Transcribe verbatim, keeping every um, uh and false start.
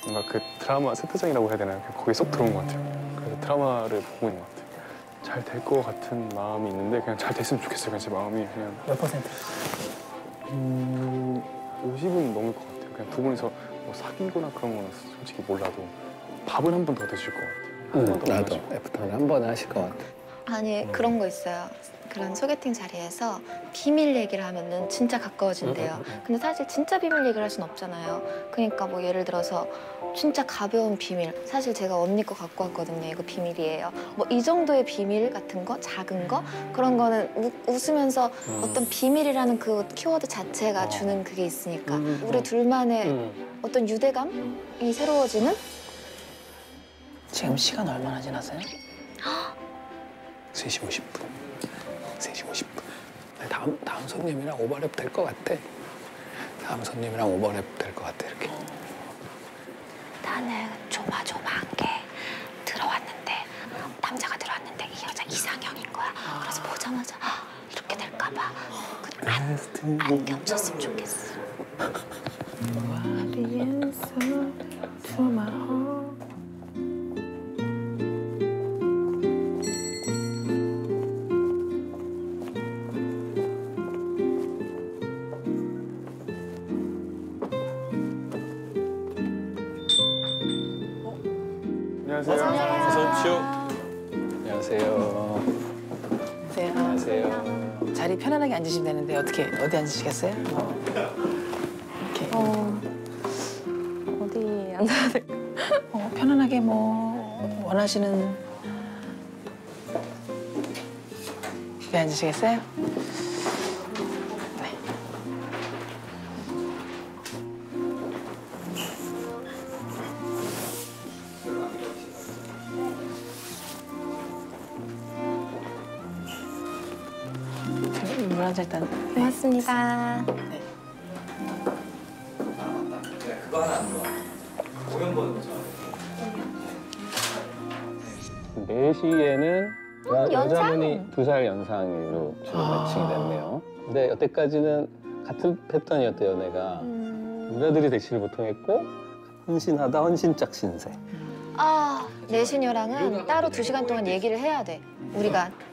뭔가 그 드라마 세트장이라고 해야 되나요? 거기 쏙 들어온 것 같아요. 그래서 드라마를 보고 있는 것 같아요. 잘 될 것 같은 마음이 있는데 그냥 잘 됐으면 좋겠어요. 그냥 제 마음이 그냥 몇 퍼센트? 음, 오십은 넘을 것 같아요. 그냥 두 분이서 뭐 사귀거나 그런 거는 솔직히 몰라도 밥을 한 번 더 드실 것 같아요. 응, 나도 애프터를 한 번 하실 것 같아. 아니 음. 그런 거 있어요. 그런 소개팅 자리에서 비밀 얘기를 하면은 진짜 가까워진대요. 음, 음, 음. 근데 사실 진짜 비밀 얘기를 할 순 없잖아요. 그러니까 뭐 예를 들어서 진짜 가벼운 비밀. 사실 제가 언니 거 갖고 왔거든요. 이거 비밀이에요. 뭐 이 정도의 비밀 같은 거, 작은 거 그런 거는 우, 웃으면서 음. 어떤 비밀이라는 그 키워드 자체가 어. 주는 그게 있으니까 음, 우리 음. 둘만의 음. 어떤 유대감이 새로워지는? 지금 시간 얼마나 지났어요? 세 시 오십 분. 세 시 오십 분. 다음, 다음 손님이랑 오버랩 될 것 같아. 다음 손님이랑 오버랩 될 것 같아, 이렇게. 나는 조마조마한 게 들어왔는데 남자가 들어왔는데 이 여자 이상형인 거야. 그래서 보자마자 이렇게 될까 봐 안, 안 겹쳤으면 좋겠어. 안녕하세요. 어서 오십시오. 안녕하세요. 안녕하세요. 안녕하세요. 자리 편안하게 앉으시면 되는데 어떻게 어디 앉으시겠어요? 뭐. 이렇게. 어... 어디 앉아야 될까? 어, 편안하게 뭐 원하시는 데 앉으시겠어요? 네. 물 한 잔 일단. 네. 고맙습니다. 네. 그거 하나 안 좋아. 공연 보는 거죠. 네 시에는 여, 연상? 여자분이 두 살 연상으로 지금 아. 매칭이 됐네요. 근데 여태까지는 같은 패턴이었대, 연애가. 음... 누나들이 대시를 보통 했고 헌신하다 헌신짝 신세. 아, 내시녀랑은 따로 두 시간 동안 얘기를 해야 돼. 우리가